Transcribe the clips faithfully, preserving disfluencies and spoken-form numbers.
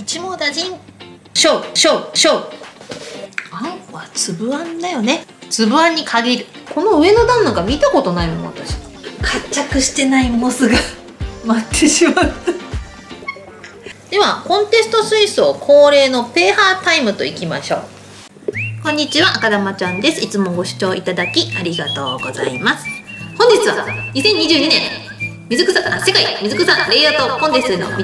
一網打尽。しょうしょうしょう。あんこは粒あんだよね。粒あんに限る。この上の段なんか見たことないもん私。活着してないモスが舞ってしまった。ではコンテスト水槽恒例のペーハータイムといきましょう。こんにちは、赤玉ちゃんです。いつもご視聴いただきありがとうございます。本日はにせんにじゅうにねん水草世界水草レイアウトコンテストへの道。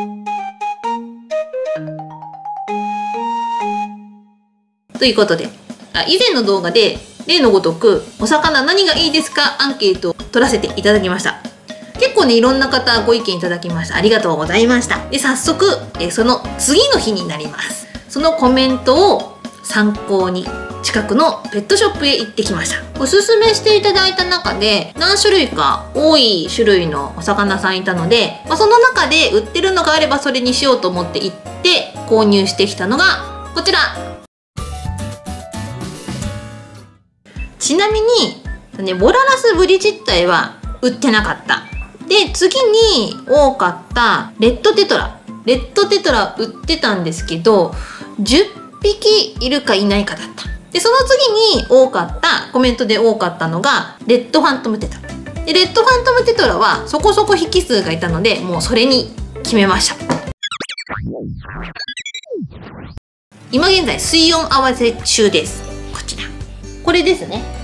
ということで、あ以前の動画で例のごとくお魚何がいいですかアンケートを取らせていただきました。結構ねいろんな方ご意見いただきました。ありがとうございました。で早速えその次の日になります。そのコメントを参考に近くのペットショップへ行ってきました。おすすめしていただいた中で何種類か多い種類のお魚さんいたので、まあ、その中で売ってるのがあればそれにしようと思って行って購入してきたのがこちら。ちなみに、ね、ボララスブリ自体は売ってなかった。で次に多かったレッドテトラレッドテトラ売ってたんですけどじゅっぴきいるかいないかだった。でその次に多かったコメントで多かったのがレッドファントムテトラでレッドファントムテトラはそこそこ匹数がいたのでもうそれに決めました。今現在水温合わせ中です。こちらこれですね。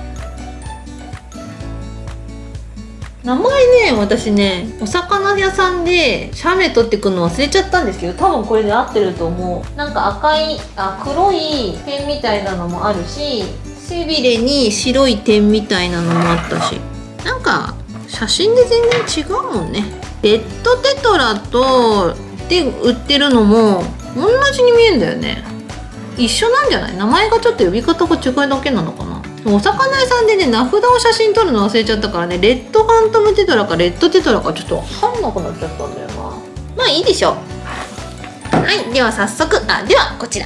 名前ね私ねお魚屋さんで写メ撮ってくるの忘れちゃったんですけど多分これで合ってると思う。なんか赤いあ黒い点みたいなのもあるし背びれに白い点みたいなのもあったしなんか写真で全然違うもんね。レッドテトラとで売ってるのも同じに見えるんだよね。一緒なんじゃない？名前がちょっと呼び方が違いだけなのかな。お魚屋さんでね名札を写真撮るの忘れちゃったからねレッドファントムテトラかレッドテトラかちょっと分かんなくなっちゃったんだよな。まあいいでしょう。はいでは早速あではこちら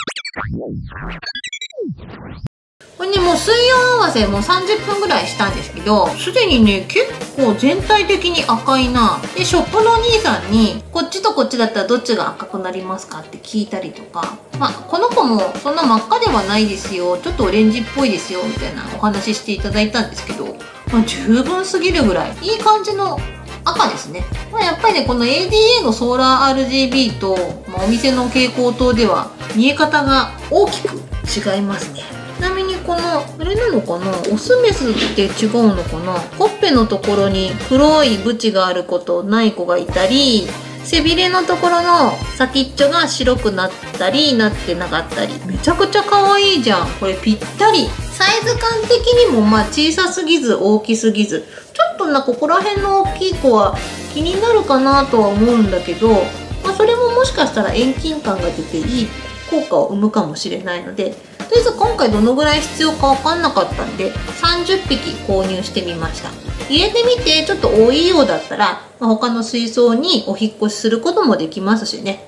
これねもう水温合わせもうさんじゅっぷんぐらいしたんですけどすでにね結構全体的に赤いな。でショップのお兄さんにこっちとこっちだったらどっちが赤くなりますかって聞いたりとか、まあこの子もそんな真っ赤ではないですよちょっとオレンジっぽいですよみたいなお話ししていただいたんですけど、まあ、十分すぎるぐらいいい感じの赤ですね。まあ、やっぱりねこの エーディーエー のソーラー アールジービー と、まあ、お店の蛍光灯では見え方が大きく違いますね。ちなみにこのあれなのかなオスメスって違うのかな。ほっぺのところに黒いブチがある子とない子がいたり背びれのところの先っちょが白くなったりなってなかったりめちゃくちゃ可愛いじゃんこれぴったり。サイズ感的にもまあ小さすぎず大きすぎずちょっとなここら辺の大きい子は気になるかなとは思うんだけど、まあ、それももしかしたら遠近感が出ていい効果を生むかもしれないのでとりあえず今回どのぐらい必要か分かんなかったんでさんじゅっぴき購入してみました。入れてみてちょっと多いようだったら、まあ、他の水槽にお引っ越しすることもできますしね。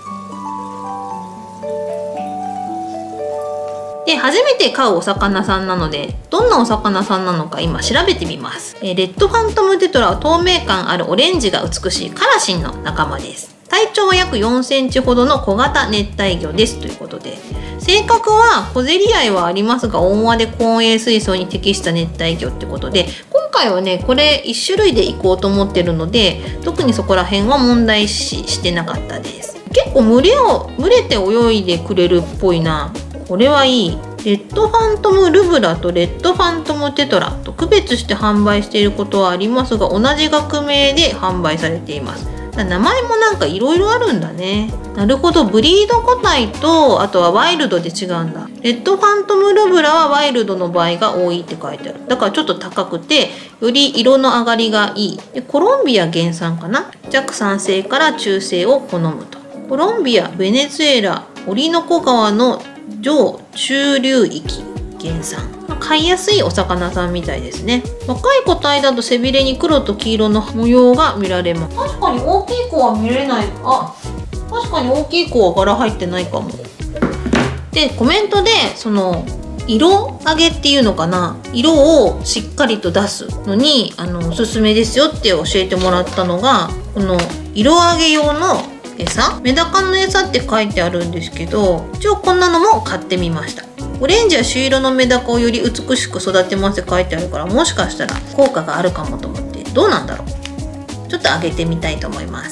で初めて飼うお魚さんなのでどんなお魚さんなのか今調べてみます。えー、レッドファントムテトラは透明感あるオレンジが美しいカラシンの仲間です。体長は約よんセンチほどの小型熱帯魚ですということで性格は小競り合いはありますが温和で高泳水槽に適した熱帯魚ってことで今回はねこれいっ種類でいこうと思ってるので特にそこら辺は問題視してなかったです。結構群れを群れて泳いでくれるっぽいな。これはいい。レッドファントムルブラとレッドファントムテトラと区別して販売していることはありますが同じ学名で販売されています。名前もなんかいろいろあるんだね。なるほどブリード個体とあとはワイルドで違うんだ。レッドファントムルブラはワイルドの場合が多いって書いてある。だからちょっと高くてより色の上がりがいい。でコロンビア原産かな。弱酸性から中性を好むと。コロンビアベネズエラオリノコ川の上中流域原産。飼いやすいお魚さんみたいですね。若い個体だと背びれに黒と黄色の模様が見られます。確かに大きい子は見れない。あ、確かに大きい子は柄入ってないかも。でコメントでその色上げっていうのかな、色をしっかりと出すのにあのおすすめですよって教えてもらったのがこの色上げ用の餌、メダカの餌って書いてあるんですけど、一応こんなのも買ってみました。オレンジや朱色のメダカをより美しく育てますって書いてあるから、もしかしたら効果があるかもと思って、どうなんだろう、ちょっとあげてみたいと思います。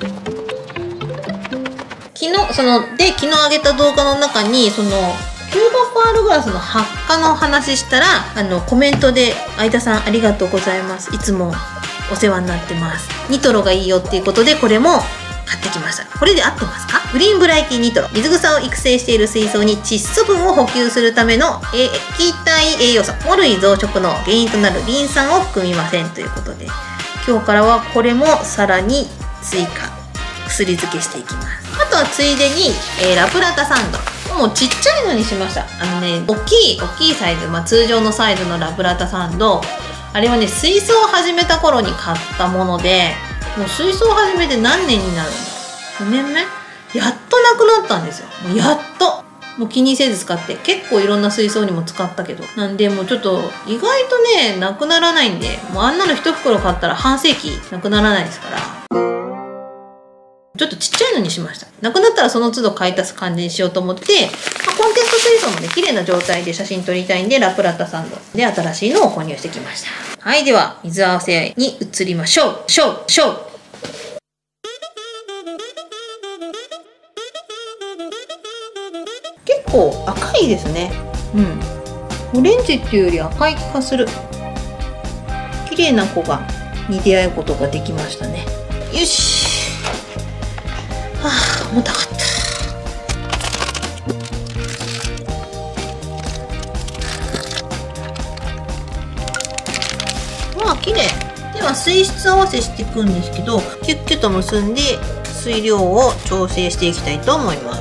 昨日そので昨日あげた動画の中にそのキューバパールグラスの発火の話したら、あのコメントで「相田さんありがとうございます、いつもお世話になってます、ニトロがいいよ」っていうことで、これも買ってきました。これで合ってますか？グリーンブライティニトロ、水草を育成している水槽に窒素分を補給するための液体栄養素、藻類増殖の原因となるリン酸を含みませんということで、今日からはこれもさらに追加薬漬けしていきます。あとはついでに、えー、ラプラタサンド、もうちっちゃいのにしました。あのね、大きい大きいサイズ、まあ、通常のサイズのラプラタサンド、あれはね水槽を始めた頃に買ったもので、もう水槽を始めて何年になるんだ、ごねんめ、やっとなくなったんですよ。もうやっともう気にせず使って、結構いろんな水槽にも使ったけど、なんでもうちょっと意外とねなくならないんで、もうあんなの一袋買ったら半世紀なくならないですから、ちょっとちっちゃいのにしました。なくなったらその都度買い足す感じにしようと思って、まあ、コンテスト水槽もね綺麗な状態で写真撮りたいんで、ラプラタサンドで新しいのを購入してきました。はい、では水合わせに移りましょう。しょうしょう結構赤いですね。うん、オレンジっていうより赤い気がする。綺麗な子がに出会うことができましたね。よし、はあ、重たかった。まあ綺麗では水質合わせしていくんですけど、キュッキュッと結んで水量を調整していきたいと思います。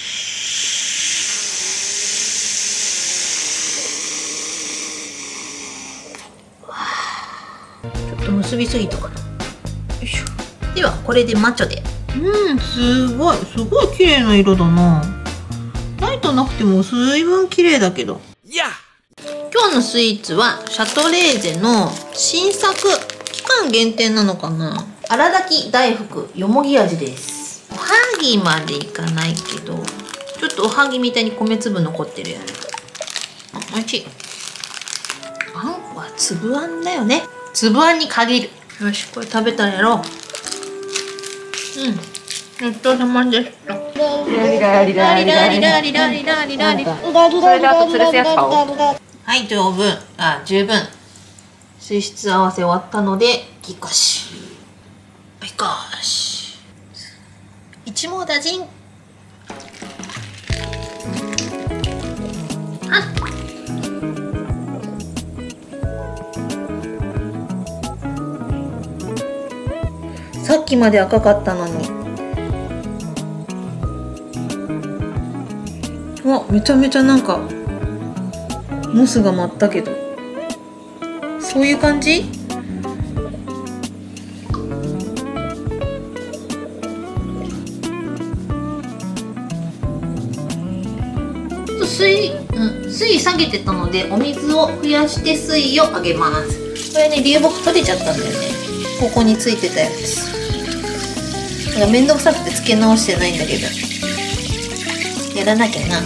ちょっと結びすぎたかな。よいしょ。ではこれでマチョで、うん、すごいすごい綺麗な色だな。ライトなくても随分綺麗だけど。今日のスイーツはシャトレーゼの新作、期間限定なのかな、荒炊き大福よもぎ味です。おはぎまでいかないけど、ちょっとおはぎみたいに米粒残ってるやつ。おいしい。あんこは粒あんだよね。粒あんに限る。よし、これ食べたらやろう。うん、ごちそうさまでした。リラリラリラリラリラリラリラリラリラ。それであと吊るすやつ買おう。はい、十分、あ、十分。水質合わせ終わったので、ぎこし。ぎこし。一網打尽。あ。さっきまで赤かったのに。あ、めちゃめちゃなんかモスが舞ったけど、そういう感じ？水、うん、水下げてたのでお水を増やして水をあげます。これね、流木取れちゃったんだよね。ここについてたやつ。だからめんどくさくてつけ直してないんだけど、やらなきゃな。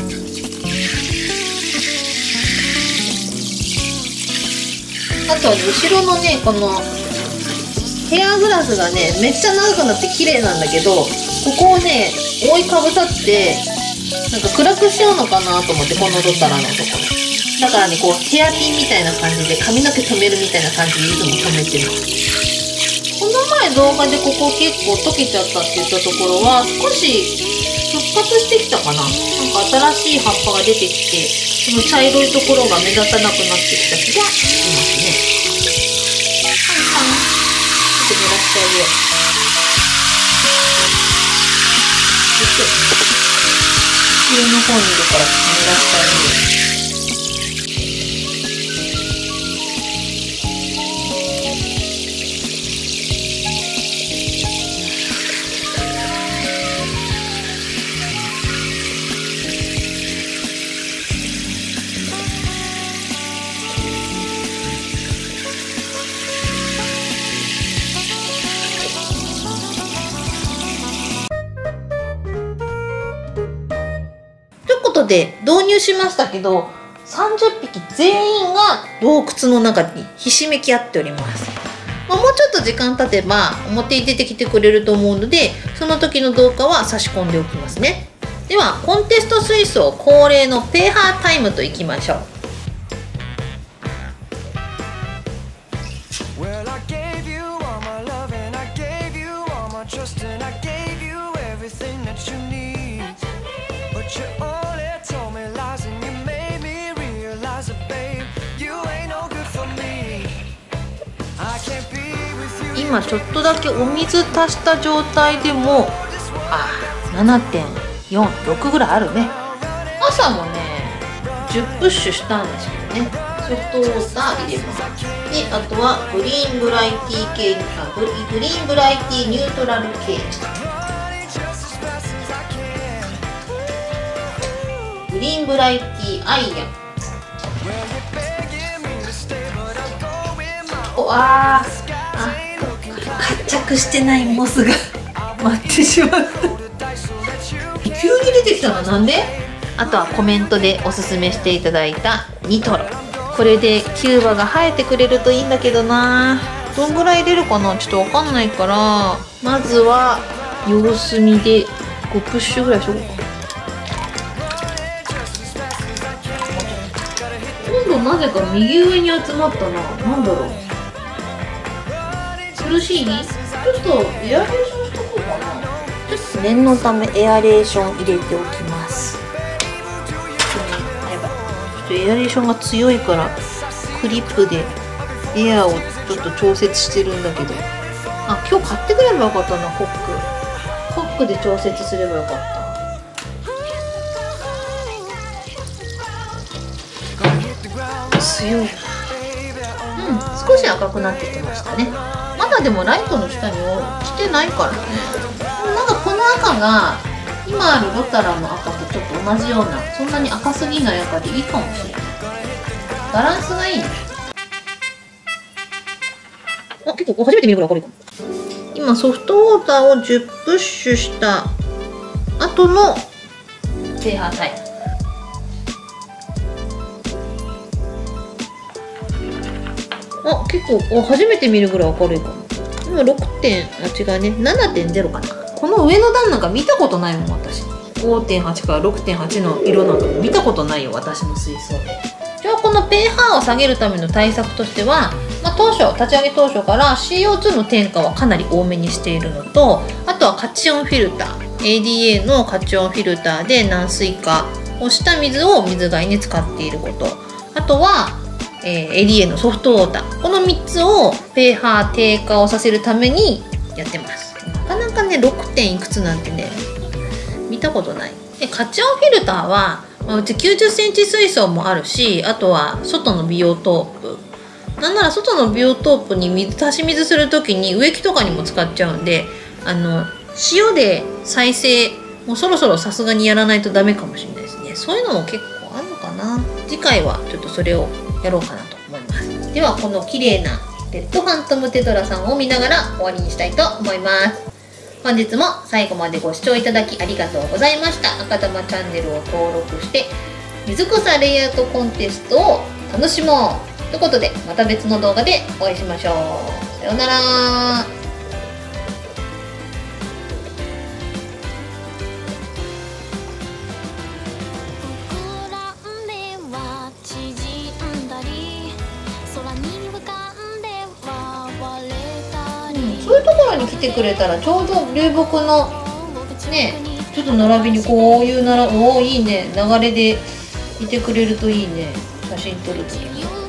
あとは後ろのね、このヘアグラスがねめっちゃ長くなって綺麗なんだけど、ここをね覆いかぶさってなんか暗くしようのかなと思って、このドッタラのところだからね、こうヘアピンみたいな感じで髪の毛留めるみたいな感じでいつも留めてます。この前動画でここ結構溶けちゃったって言ったところは少し復活してきたかな。なんか新しい葉っぱが出てきて、その茶色いところが目立たなくなってきた気がしますね。カンカンちょっと濡らしてあげよう。上の方にいるから濡らしてあげよう。 で導入しましたけど、さんじゅっぴき全員が洞窟の中にひしめき合っております。まあ、もうちょっと時間経てば表に出てきてくれると思うので、その時の動画は差し込んでおきますね。ではコンテスト水槽恒例のペーハータイムといきましょう。今ちょっとだけお水足した状態でもあ ななてんよんろく ぐらいあるね。朝もねじゅうプッシュしたんですけどね、ソフトウォーター入れます。であとはグリーンブライティー系あグリグリーンブライティーニュートラル系グリーンブライティーアイアンおあー活着してないモスが待ってしまった急に出てきたのはなんで？あとはコメントでおすすめしていただいたニトロ、これでキューバが生えてくれるといいんだけどな。どんぐらい入れるかなちょっとわかんないから、まずは様子見でごプッシュぐらいしようか。今度なぜか右上に集まったな。なんだろう、苦しい？ちょっとエアレーションしとこうかな。ちょっと念のためエアレーション入れておきます。やばい、ちょっとエアレーションが強いからクリップでエアをちょっと調節してるんだけど、あ、今日買ってくればよかったな。コックコックで調節すればよかった。強いな。うん、少し赤くなってきましたね。まだでもライトの下に来てないからね。なんかこの赤が今あるロタラの赤とちょっと同じような、そんなに赤すぎない赤でいいかもしれない。バランスがいいね。あ、結構初めて見るぐらい明るいかも。今ソフトウォーターをじゅうプッシュした後のペーハータイム。あ、結構初めて見るぐらい明るいかも。今ろくてん、あ、違うね、ななてんゼロ かな。この上の段なんか見たことないもん私。ごてんはち から ろくてんはち の色なんかも見たことないよ私の水槽で。じゃあこのペーハーを下げるための対策としては、まあ、当初立ち上げ当初から シーオーツー の添加はかなり多めにしているのと、あとはカチオンフィルター エーディーエー のカチオンフィルターで軟水化をした水を水替えに使っていること、あとはえー、エーディーエー のソフトウォーター、このみっつをペーハー低下をさせるためにやってます。なかなかねろくてんいくつなんてね見たことない。でカチオンフィルターは、まあ、うちきゅうじゅっセンチ水槽もあるし、あとは外のビオトープ、なんなら外のビオトープに水足し水する時に植木とかにも使っちゃうんで、あの塩で再生もうそろそろさすがにやらないとダメかもしれないですね。そういうのも結構あるのかな。次回はちょっとそれをやろうかなと思います。ではこの綺麗なレッドファントムテトラさんを見ながら終わりにしたいと思います。本日も最後までご視聴いただきありがとうございました。赤玉チャンネルを登録して水草レイアウトコンテストを楽しもうということで、また別の動画でお会いしましょう。さようなら。そういうところに来てくれたらちょうど流木のねちょっと並びにこういうならおおいいね流れでいてくれるといいね、写真撮るときに。